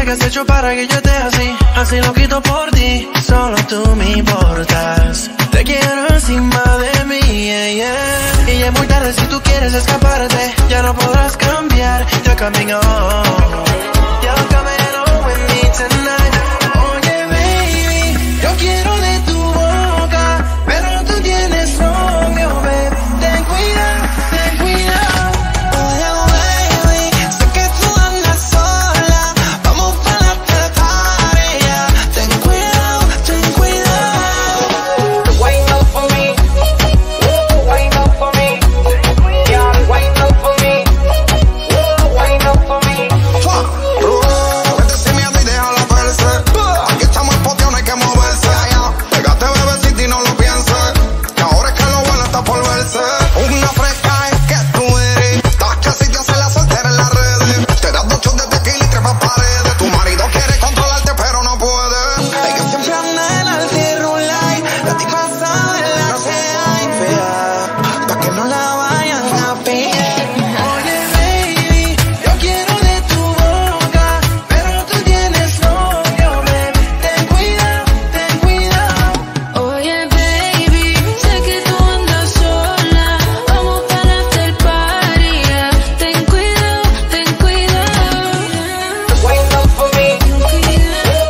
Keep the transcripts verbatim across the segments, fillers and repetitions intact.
que has hecho para que yo esté así? Así lo quito por ti, solo tú me importas. Te quiero encima de mí, yeah, yeah. Y es muy tarde si tú quieres escaparte. Ya no podrás cambiar, you're coming home. You're coming home with me tonight. Oye, baby, yo quiero de tu boca, pero tú tienes novio, baby. Ten cuidado, ten cuidado. Oye, baby, sé que tú andas sola. Vamos para la party, yeah. Ten cuidado, ten cuidado. Wind up for me, wind up for me, yeah, wind up for me, wind up for me. Vete sin miedo y déjala verse. Aquí estamos poteados, no hay que moverse. Pégate, bebecita, y no lo pienses, que ahora es que lo bueno está por verse. Una fresca es que tú eres. Estás que si te hace la soltera en las redes. Te das dos shots de tequila y trepas paredes. Tu marido quiere controlarte pero no puede. Hay que siempre andar en altirulay. La tipa sabe la que hay fea, pa' que no la vayan a pillar. Oye, baby, yo quiero de tu boca, pero tú tienes novio, baby. Ten cuidado, ten cuidado. Oye, baby, sé que tú andas sola. Vamos para el after party, yeah. Ten cuidado, ten cuidado. Wind up for me, wind up for me,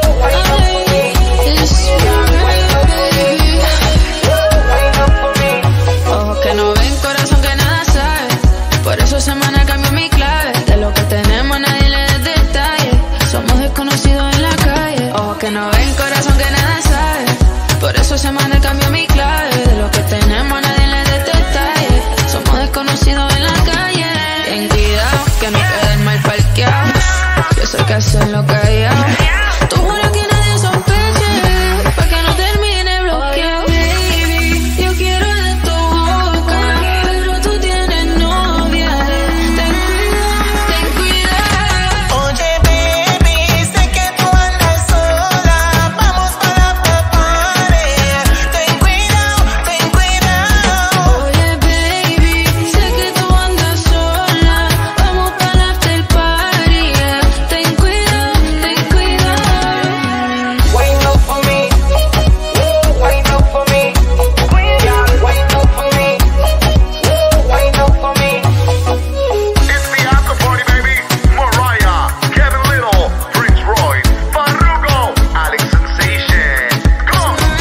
It's baby. wind up for me. Ojos que no ven, corazón que nada sabe. Por eso semana cambió mi clave. De lo que tenemos nadie le da detalle. Somos desconocidos en la calle. Ojos que no ven, corazón que nada sabe. Por eso semana cambió mi clave. De lo que tenemos nadie le da detalle. Somos desconocidos en la calle. Ten cuidado que no queden mal parqueados. Yo sé que hacen lo callado. Tú juras que nadie sospeche, pa' que no termine bloqueado. Baby, yo quiero de tu boca, pero tú tienes novia. Ten cuidado, ten cuidado. Oye, baby, sé que tú andas sola. Vamos para la party, yeah. Ten cuidado, ten cuidado. Oye, baby, sé que tú andas sola. Vamos para el after party, yeah. Ten cuidado, ten cuidado. Wind up for me, wind up for me, yeah, wind up for me, wind up for me. It's the after party, baby. Mariah, Kevin Little, Prince Royce, Farruko, Alex Sensation. Come on.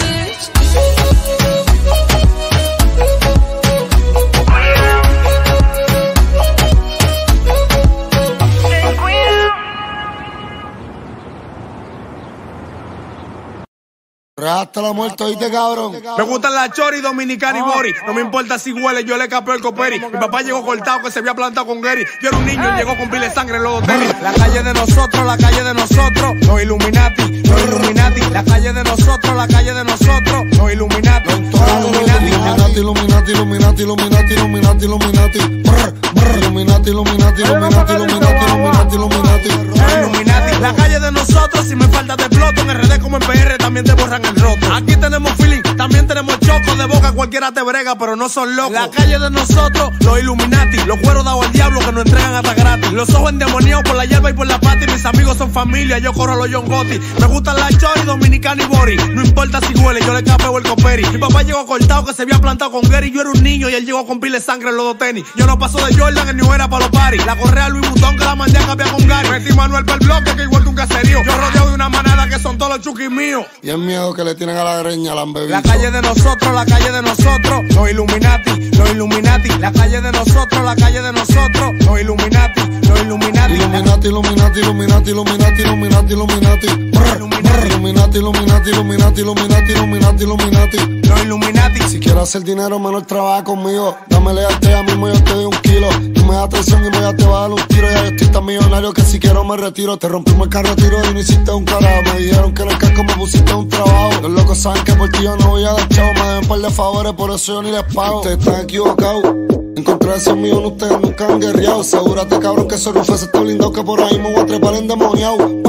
Hasta la muerte, oíste, cabrón. Me gustan la chori, dominicana y bori. No me importa si huele, yo le capeo el coperi. Mi papá llegó cortado que se había plantado con Gary. Yo era un niño y llegó con pile de sangre en los dos tenis. La calle de nosotros, la calle de nosotros, los Illuminati, los Illuminati. La calle de nosotros, la calle de nosotros, los Illuminati, los Illuminati. Illuminati, Illuminati, Illuminati, Illuminati, Illuminati. Brr, brr. Illuminati, Illuminati, Illuminati, Illuminati, Illuminati, Illuminati. Los Illuminati. La calle de nosotros, si me falta te exploto. En R D como en P R también te borran el roto. Aquí tenemos feeling, también tenemos choco. De boca cualquiera te brega, pero no son locos. La calle de nosotros, los Illuminati. Los cueros dados al diablo que nos entregan hasta gratis. Los ojos endemoniados por la hierba y por la pata. Y mis amigos son familia, yo corro a los John Gotti. Me gustan la chori, dominicana y bori. No importa si huele, yo le capeo el coperi. Mi papá llegó cortado que se había plantado con Gary. Yo era un niño y él llegó con pile de sangre en los dos tenis. Yo no paso de Jordan en New Era para los paris. La correa Louis Vuitton que la mandé a cambiar con Gary. Metí Manuel para el bloque que igual que un caserío. Yo rodeado de una manada que son todos los chuquis míos. Y el miedo que le tienen a la greña la han bebido. La calle de nosotros, la calle de nosotros, los Illuminati, los Illuminati. La calle de nosotros, la calle de nosotros, los Illuminati, los Illuminati. Illuminati, Illuminati, Illuminati, Illuminati, Illuminati, Illuminati. Brr, brr. Illuminati, Illuminati, Illuminati, Illuminati, Illuminati, Illuminati. Los Illuminati. Si quieres hacer dinero, menor trabaja conmigo. Dame lealtad, a mismo yo te doy un kilo. Tú me das atención y me ya te vas a dar un tiro. Ya yo estoy tan millonario que si quiero me retiro. Te rompimos el carro, tiro y no hiciste un carajo. Me dijeron que en el casco me pusiste un trabajo. Los locos saben que por ti yo no voy a dar chavo. Me den un par de favores, por eso yo ni les pago. Ustedes están equivocados. Encontrarse en mí, ustedes nunca han guerreado. Asegúrate, cabrón, que ese rufo se está blindado. Que por ahí me voy a trepar endemoniado. Brr.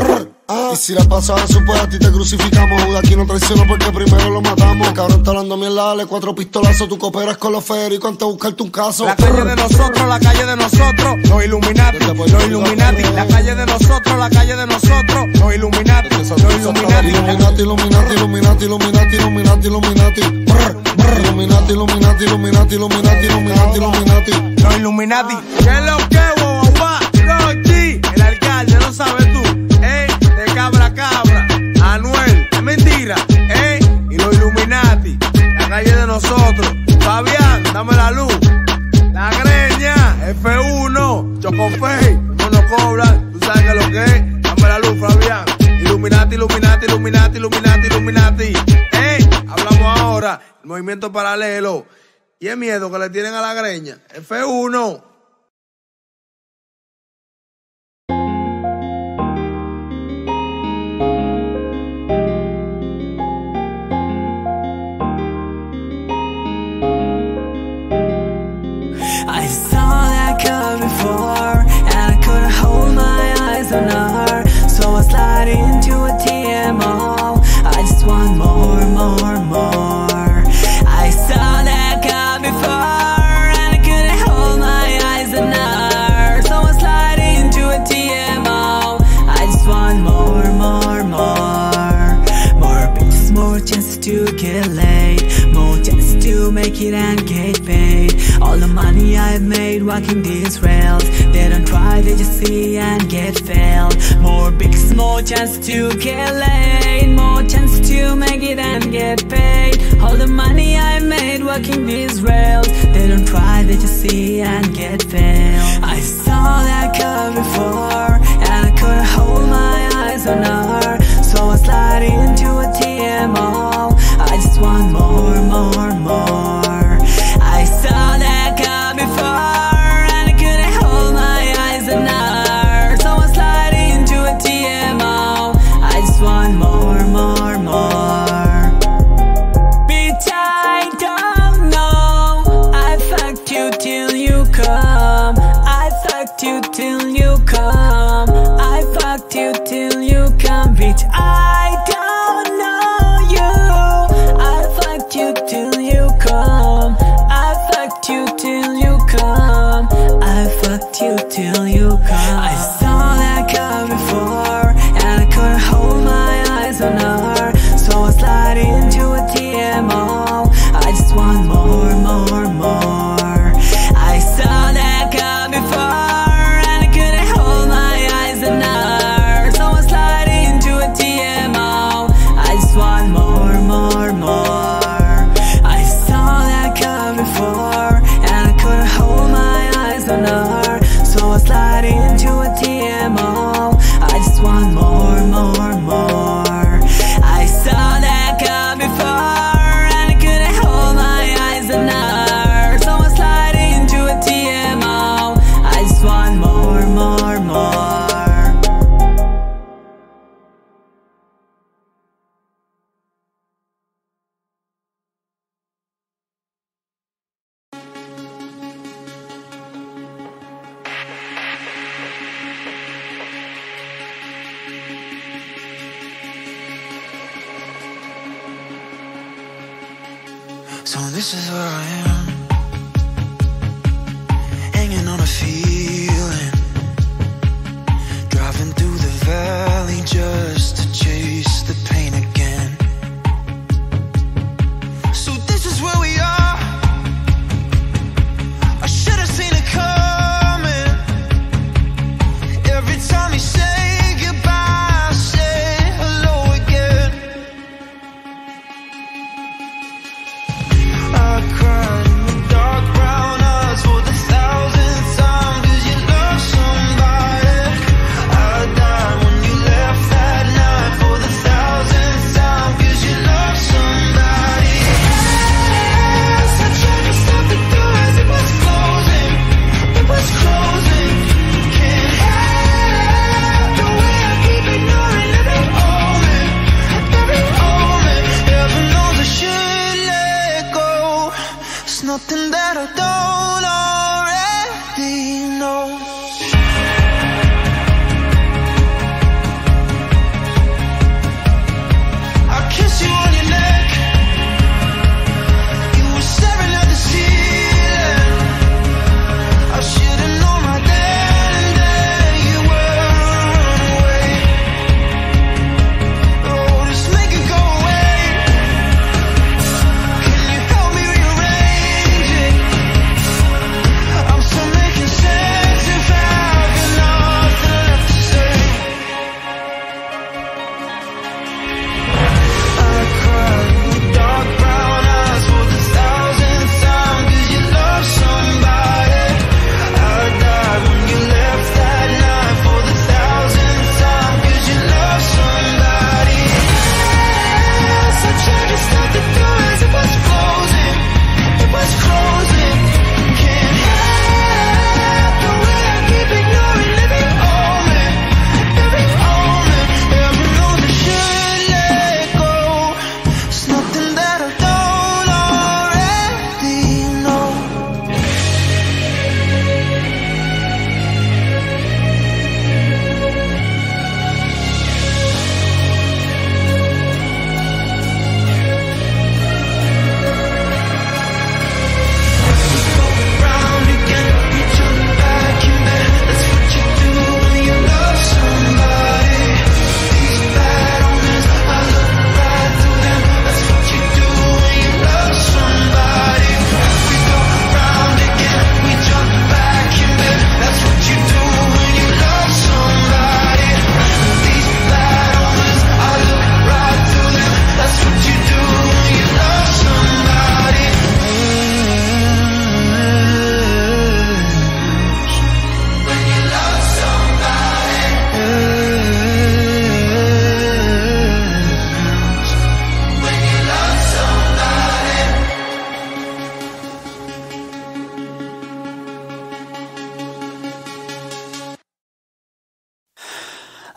Ah, y si le pasa eso, pues a ti te crucificamos. Judas aquí no traiciona porque primero lo matamos. El cabrón está hablando mierda, dale cuatro pistolazos. Tú cooperas con los Federico antes de buscarte un caso. La calle de nosotros, la calle de nosotros, los Illuminati, los Illuminati. La calle de nosotros, la calle de nosotros, los Illuminati, los Illuminati. Illuminati, Illuminati, Illuminati, Illuminati, Illuminati, Illuminati. Illuminati, Illuminati, Illuminati, Illuminati, Illuminati, Illuminati. Los Illuminati. ¿Qué es lo que, guau, Rochi? El alcalde, no sabes tú, eh, de cabra cabra, Anuel, es mentira, eh, y los Illuminati, la calle de nosotros, Fabián, dame la luz, la greña, F uno, Chocofey, no nos cobran, tú sabes que lo que es, dame la luz, Fabián, Illuminati, Illuminati, Illuminati, Illuminati, Illuminati, eh, hablamos ahora, el movimiento paralelo, y el miedo que le tienen a la greña, F uno. I saw that girl before, and I couldn't hold my eyes on her. So I slide into a T M O. I just want more, more, more. I saw that girl before, and I couldn't hold my eyes on her. So I slide into a T M O. I just want more, more, more. More bitches, more chances to get laid, more chances to make it and get paid. All the money I've made walking these rails, they don't try, they just see and get failed. More big, small chance to get laid, more chance to make it and get paid. All the money I've made walking these rails, they don't try, they just see and get failed. I saw that girl before, and I couldn't hold my eyes on her. So I slide into a T M O. I just want more, more, more. I saw that girl before, and I couldn't hold my eyes on her. So I slide into a T M O. I just want more, more, more. Bitch, I don't know. I fucked you till you come. I fucked you till you come. I fucked you till you come. Bitch, I don't know you. I fucked you till you come. I fucked you till you come. I fucked you till you come. I saw that girl before, and I couldn't hold my eyes on her. So I slide into a T M O. I just want more, more, more. I saw that girl before, and I couldn't hold my eyes on her. So I slide into a T M O. I just want more, more, more. I saw that girl before, and I couldn't hold my eyes on her. So I slide into a T M O. I just want more, more, more. I saw that girl before, and I couldn't hold my eyes on her. So I slide into a T M O. I just want more, more, more. So this is where I am, hanging on a feeling, driving through the valley just to chase the pain again. So this is where we are. I should have seen it coming. Every time you say goodbye, I say hello again. I cried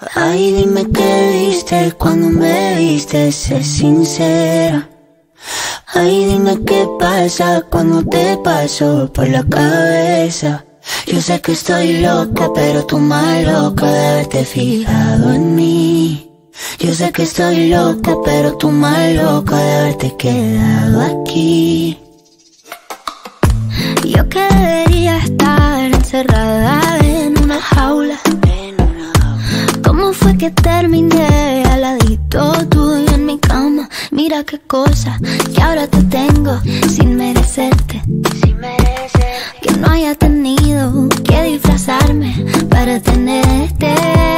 Ay, dime qué viste cuando me viste, sé sincera. Ay, dime qué pasa cuando te paso por la cabeza. Yo sé que estoy loca, pero tú más loca de haberte fijado en mí. Yo sé que estoy loca, pero tú más loca de haberte quedado aquí. Yo que debería estar encerrada en una jaula. ¿Cómo fue que terminé al ladito tuyo en mi cama? Mira qué cosa que ahora te tengo sin merecerte. Que no haya tenido que disfrazarme para tenerte.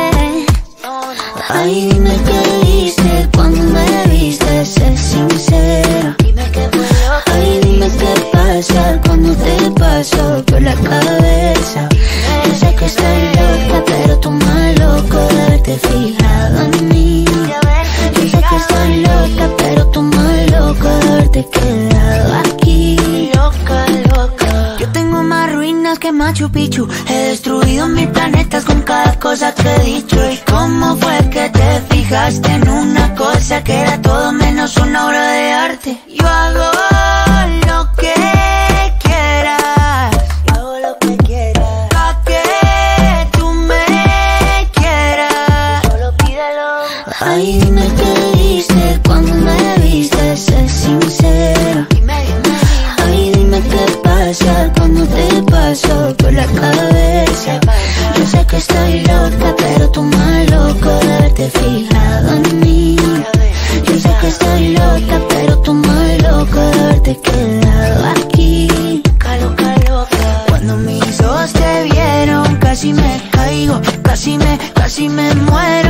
Ay, dime qué viste cuando me viste, sé sincera. Ay, dime qué pasa cuando te paso por la cabeza. Yo sé que estoy loca, pero tú más loco de haberte fijado en mí. Yo sé que estoy loca, pero tú más loco de haberte quedado aquí. Loca, loca. Yo tengo más ruinas que Machu Picchu. He destruido mil planetas con cada cosa que he dicho. ¿Y cómo fue que te fijaste en una cosa que era todo menos una obra de arte? Yo hago lo que quieras. Yo hago lo que quieras. Pa' que tú me quieras. Solo pídelo. Ay, dime qué viste cuando me viste, sé sincera. Ay, dime qué pasa cuando te paso por la cabeza. Yo sé que estoy loca, pero tú más loco de haberte fijado en mí. Yo sé que estoy loca, pero tú más loco de haberte quedado aquí. Loca, loca. Cuando mis ojos te vieron, casi me caigo, casi me, casi me muero.